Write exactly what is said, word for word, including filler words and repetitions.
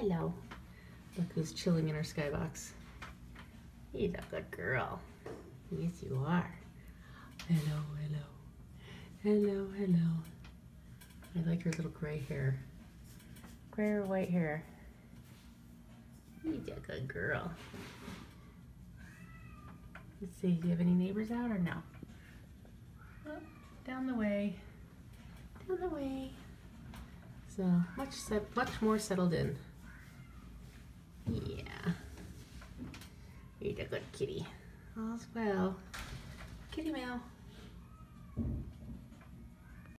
Hello. Look who's chilling in her skybox. He's a good girl. Yes, you are. Hello, hello. Hello, hello. I like her little gray hair. Gray or white hair. He's a good girl. Let's see, do you have any neighbors out or no? Oh, down the way. Down the way. So much set, much more settled in. Yeah. He's a good kitty. All's well. Kitty meow.